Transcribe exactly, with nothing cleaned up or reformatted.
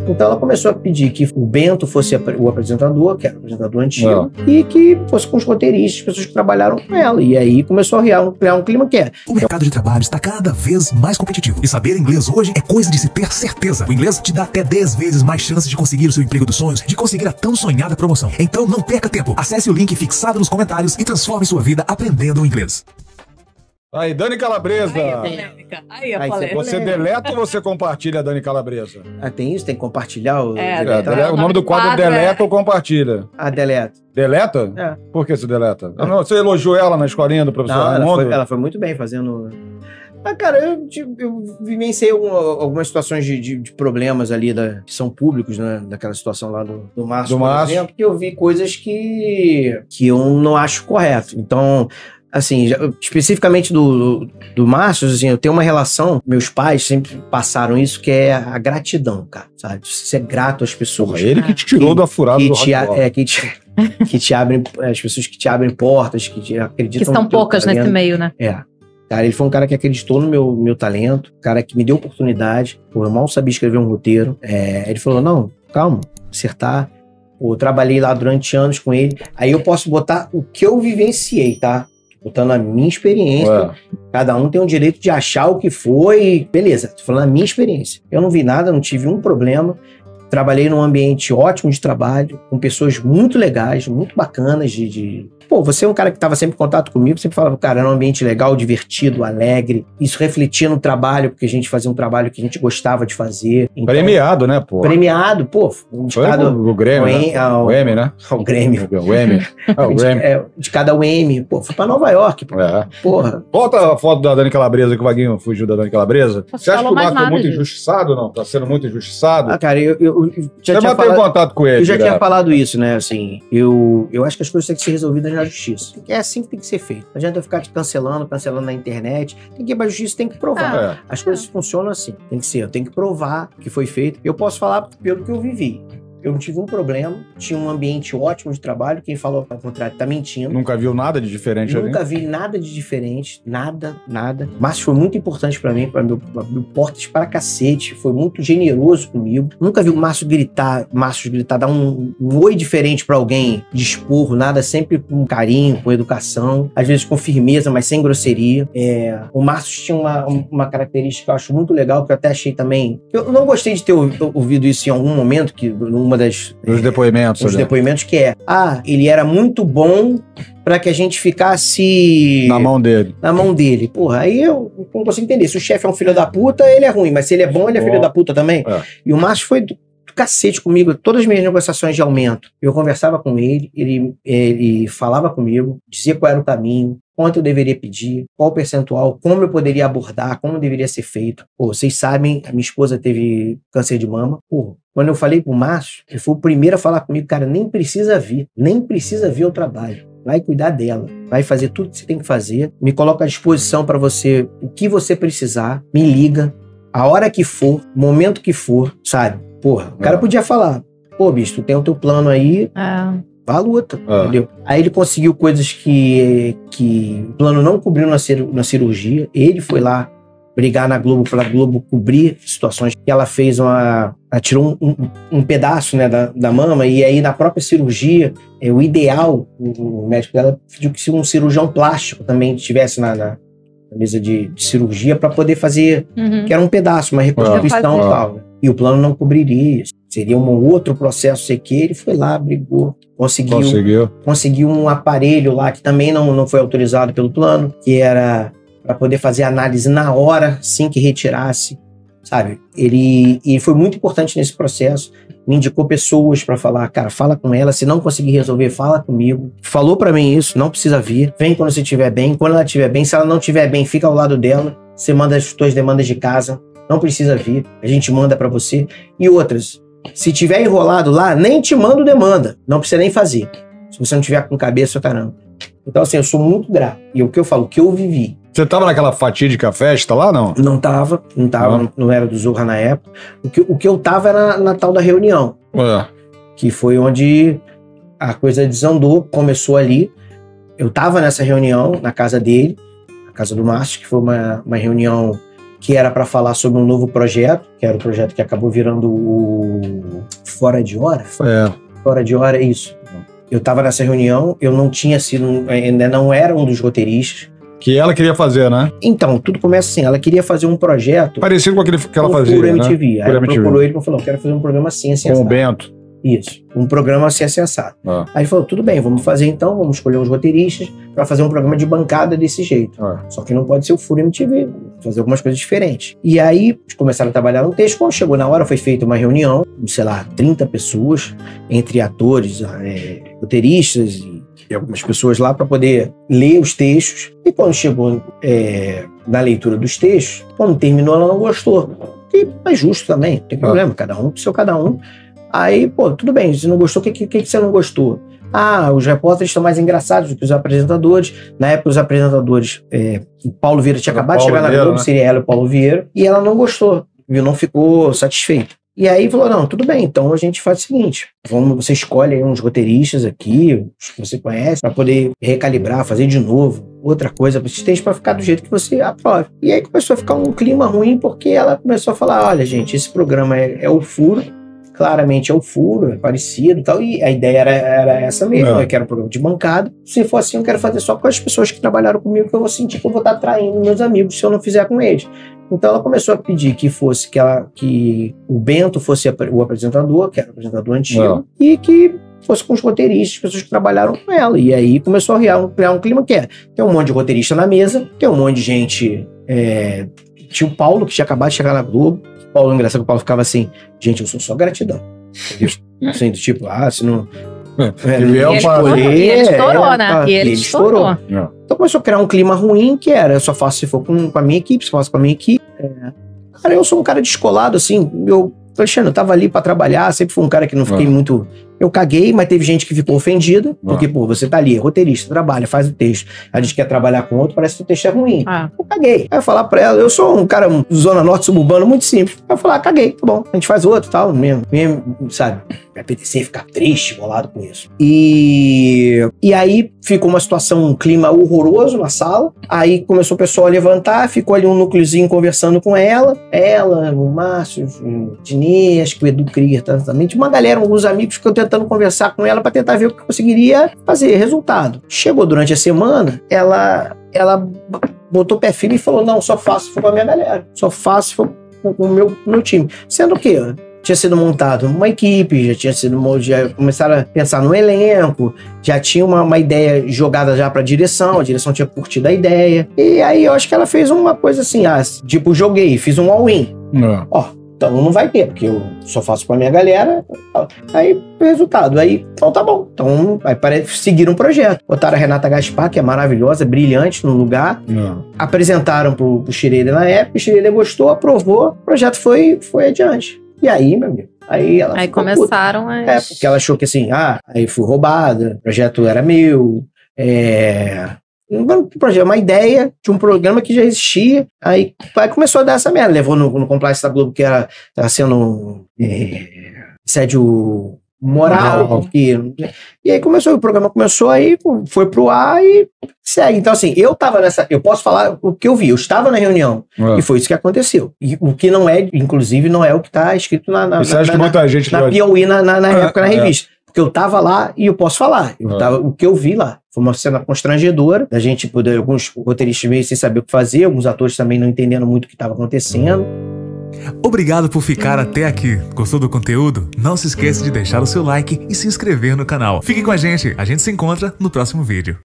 Então ela começou a pedir que o Bento fosse o apresentador, que era o apresentador antigo, é. e que fosse com os roteiristas, pessoas que trabalharam com ela. E aí começou a criar um, criar um clima que é. O mercado de trabalho está cada vez mais competitivo. E saber inglês hoje é coisa de se ter certeza. O inglês te dá até dez vezes mais chances de conseguir o seu emprego dos sonhos, de conseguir a tão sonhada promoção. Então não perca tempo. Acesse o link fixado nos comentários e transforme sua vida aprendendo inglês. Aí, Dani Calabresa. Aí, Aí eu Aí, falei. Você deleta ou você compartilha a Dani Calabresa? Ah, tem isso? Tem que compartilhar o... É, É, dele- o nome do quadro é deleta ou compartilha? Ah, deleta. Deleta? É. Por que você deleta? Ah, não, você elogiou ela na escolinha do professor Não, ela Raimundo? foi, ela foi muito bem fazendo... Ah, cara, eu, tipo, eu vivenciei alguma- algumas situações de, de- de problemas ali da, que são públicos, né? Daquela situação lá do, do Márcio, Do por Márcio. exemplo, que eu vi coisas que, que eu não acho correto. Então, assim, já- especificamente do, do, do Márcio, assim, eu tenho uma relação, meus pais sempre passaram isso, que é a gratidão, cara, sabe? Ser grato às pessoas. Porra, ele que te tirou da furada que do te, a- rock é, que te, que te abrem, as pessoas que te abrem portas, que te acreditam Que estão no teu poucas talento. nesse meio, né? É. Cara, ele foi um cara que acreditou no meu, meu talento, um cara que me deu oportunidade. Pô, eu mal sabia escrever um roteiro. É, ele falou, não, calma, acertar. Pô, eu trabalhei lá durante anos com ele. Aí eu posso botar o que eu vivenciei, tá? Botando a minha experiência. Ué. Cada um tem o direito de achar o que foi. Beleza, tô falando a minha experiência. Eu não vi nada, não tive um problema. Trabalhei num ambiente ótimo de trabalho, com pessoas muito legais, muito bacanas de... de... Pô, você é um cara que estava sempre em contato comigo, sempre falava, cara, era um ambiente legal, divertido, alegre. Isso refletia no trabalho, porque a gente fazia um trabalho que a gente gostava de fazer. Então, Premiado, né, pô? Premiado, pô. Foi Indicado o, o Grêmio, ao né? em- ao- O M, né? ao Grêmio. O M. Ah, o Grêmio. É, indicado ao M. Pô, foi pra Nova York, pô. É. Porra. Volta a foto da Dani Calabresa, que o Vaguinho fugiu da Dani Calabresa. Não Você acha que falou o mais Marco foi nada muito disso. injustiçado ou não? Tá sendo muito injustiçado? Ah, cara, eu, eu, eu já Você tinha mantém falado... contato com ele, Eu já tinha direto. falado isso, né? Assim, eu, eu acho que as coisas têm que ser resolvidas na justiça. É assim que tem que ser feito. Não adianta eu ficar te cancelando, cancelando na internet. Tem que ir pra justiça, tem que provar. É. As coisas funcionam assim. Tem que ser, eu tenho que provar que foi feito. Eu posso falar pelo que eu vivi. Eu não tive um problema, tinha um ambiente ótimo de trabalho. Quem falou ao contrário tá mentindo. Nunca viu nada de diferente ali? Nunca vi nada de diferente, nada, nada. Márcio foi muito importante pra mim, pra meu, abriu portas para cacete, foi muito generoso comigo. Nunca vi o Márcio gritar, Márcio gritar, dar um, um oi diferente pra alguém, de esporro, nada, sempre com carinho, com educação, às vezes com firmeza, mas sem grosseria. É, o Márcio tinha uma, uma característica que eu acho muito legal, que eu até achei também... Eu não gostei de ter ouvido isso em algum momento, que numa das... Os depoimentos. Os ali. depoimentos que é, ah, ele era muito bom pra que a gente ficasse Na mão dele. na mão dele. Porra, aí eu não consigo entender. Se o chefe é um filho da puta, ele é ruim, mas se ele é bom, ele é Bom. filho da puta também. É. E o Márcio foi do, do cacete comigo, todas as minhas negociações de aumento. Eu conversava com ele, ele, ele falava comigo, dizia qual era o caminho, quanto eu deveria pedir, qual o percentual, como eu poderia abordar, como deveria ser feito. Pô, vocês sabem, a minha esposa teve câncer de mama. Pô, quando eu falei pro Márcio, ele foi o primeiro a falar comigo, cara, nem precisa vir, nem precisa vir ao trabalho. Vai cuidar dela, vai fazer tudo que você tem que fazer, me coloca à disposição para você, o que você precisar, me liga, a hora que for, momento que for, sabe? Porra, o cara É. podia falar, pô, bicho, tu tem o teu plano aí, É. vá à luta, Ah. entendeu? Aí ele conseguiu coisas que, que o plano não cobriu na, cir- na cirurgia. Ele foi lá brigar na Globo para a Globo cobrir situações que ela fez uma... Ela tirou um, um, um pedaço, né, da, da mama, e aí na própria cirurgia, é, o ideal, o, o médico dela pediu que se um cirurgião plástico também estivesse na, na, na mesa de, de cirurgia para poder fazer, Uhum. que era um pedaço, uma reconstrução Ah. e tal. Né? E o plano não cobriria isso. Seria um outro processo, sei que ele foi lá, brigou, conseguiu, Conseguiu. conseguiu um aparelho lá que também não, não foi autorizado pelo plano, que era para poder fazer análise na hora, assim que retirasse, sabe? Ele, e foi muito importante nesse processo, me indicou pessoas para falar, cara, fala com ela, se não conseguir resolver, fala comigo. Falou para mim isso, não precisa vir, vem quando você estiver bem, quando ela estiver bem, se ela não estiver bem, fica ao lado dela, você manda as suas demandas de casa, não precisa vir, a gente manda para você. E outras, se tiver enrolado lá, nem te mando demanda, não precisa nem fazer, se você não tiver com cabeça, caramba. Então assim, eu sou muito grato, e o que eu falo, o que eu vivi, Você tava naquela fatídica festa lá, não? não tava, não tava, Não. não era do Zorra na época. O que, o que eu tava era na, na tal da reunião, É. que foi onde a coisa desandou, começou ali. Eu tava nessa reunião, na casa dele, na casa do Márcio, que foi uma, uma reunião que era para falar sobre um novo projeto, que era o projeto que acabou virando o fora de hora. É. Fora de hora, é isso. Eu tava nessa reunião, eu não tinha sido, ainda não era um dos roteiristas. Que ela queria fazer, né? Então, tudo começa assim, ela queria fazer um projeto... Parecido com aquele que ela com fazia, Furo né? M T V. Aí Furo ela M T V. procurou ele e falou, quero fazer um programa assim, assim, Com o assado. Bento. Isso, um programa assim, assim, assado. Ah. Aí ele falou, tudo bem, vamos fazer então, vamos escolher os roteiristas para fazer um programa de bancada desse jeito. Ah. Só que não pode ser o Furo M T V, fazer algumas coisas diferentes. E aí, eles começaram a trabalhar no texto, quando chegou na hora, foi feita uma reunião, sei lá, trinta pessoas, entre atores, é, roteiristas e, e algumas pessoas lá para poder ler os textos. E quando chegou é, na leitura dos textos, quando terminou, ela não gostou. E é justo também, não tem problema, ah. cada um com seu cada um. Aí, pô, tudo bem, você não gostou, o que, que, que você não gostou? Ah, os repórteres estão mais engraçados do que os apresentadores. Na época, os apresentadores, é, o Paulo Vieira tinha Era acabado de chegar na Globo, né? Seria ela e o Paulo Vieira, e ela não gostou, viu? Não ficou satisfeita. E aí falou, não, tudo bem, então a gente faz o seguinte, vamos, você escolhe aí uns roteiristas aqui, os que você conhece, para poder recalibrar, fazer de novo, outra coisa para vocês, para ficar do jeito que você aprova. E aí começou a ficar um clima ruim, porque ela começou a falar, olha gente, esse programa é, é o Furo, claramente é o Furo, é parecido e tal, e a ideia era, era essa mesmo, é. eu quero um programa de bancada, se for assim eu quero fazer só com as pessoas que trabalharam comigo, que eu vou sentir que eu vou estar traindo meus amigos se eu não fizer com eles. Então ela começou a pedir que fosse que, ela, que o Bento fosse o apresentador, que era o apresentador antigo, não. e que fosse com os roteiristas, as pessoas que trabalharam com ela. E aí começou a criar um, criar um clima que é, tem um monte de roteirista na mesa, tem um monte de gente, é, tinha o Paulo, que tinha acabado de chegar na Globo. O Paulo, engraçado que o Paulo ficava assim, gente, eu sou só gratidão. Assim, do tipo, ah, se não... É, e, ele estourou, e ele estourou, é, né? E ele, ele estourou. estourou. Então começou a criar um clima ruim, que era, eu só faço se for com, com a minha equipe, se faço com a minha equipe. É. Cara, eu sou um cara descolado, assim, eu, Alexandre, eu tava ali pra trabalhar, sempre fui um cara que não fiquei ah. muito... Eu caguei, mas teve gente que ficou ofendida, ah. porque, pô, você tá ali, é roteirista, trabalha, faz o texto, a gente quer trabalhar com outro, parece que o texto é ruim. Ah. Eu caguei. Aí eu falar pra ela, eu sou um cara um, zona norte suburbano muito simples. Aí eu falar, ah, caguei, tá bom, a gente faz outro e tal, mesmo, mesmo, sabe? Me apetecer ficar triste, bolado com isso. E, e aí ficou uma situação, um clima horroroso na sala, aí começou o pessoal a levantar, ficou ali um núcleozinho conversando com ela, ela, o Márcio, o Diniz, acho que o Edu Crier também, tinha uma galera, alguns amigos que eu tentando tentando conversar com ela para tentar ver o que conseguiria fazer. Resultado. Chegou durante a semana, ela, ela botou o pé firme e falou, não, só faço se for com a minha galera. Só faço se for com o meu, meu time. Sendo que tinha sido montado uma equipe, já tinha sido já começaram a pensar no elenco, já tinha uma, uma ideia jogada já para a direção, a direção tinha curtido a ideia. E aí eu acho que ela fez uma coisa assim, ah, tipo, joguei, fiz um all-in. Ó, então não vai ter, porque eu só faço com a minha galera. Aí, resultado, aí, então tá bom. Então, aí parece seguir um projeto. Botaram a Renata Gaspar, que é maravilhosa, brilhante no lugar. Não. Apresentaram pro, pro Schirelli na época, o Schirelli gostou, aprovou, o projeto foi, foi adiante. E aí, meu amigo, aí ela Aí começaram puta. as... É, porque ela achou que assim, ah, aí fui roubada, o projeto era meu, é... uma ideia de um programa que já existia, aí, aí começou a dar essa merda, levou no, no Compliance da Globo, que era, era sendo é, assédio moral, porque, e aí começou, o programa começou, aí foi pro ar e segue. Então assim, eu tava nessa, eu posso falar o que eu vi, eu estava na reunião, é. e foi isso que aconteceu, e o que não é, inclusive não é o que tá escrito na, na, você na, acha na, que muita gente na P O I na, na, na é, época, na revista. É. Porque eu tava lá e eu posso falar. Eu ah. tava, o que eu vi lá foi uma cena constrangedora, da gente poder, alguns roteiristas meio sem saber o que fazer, alguns atores também não entendendo muito o que estava acontecendo. Obrigado por ficar até aqui. Gostou do conteúdo? Não se esqueça de deixar o seu like e se inscrever no canal. Fique com a gente, a gente se encontra no próximo vídeo.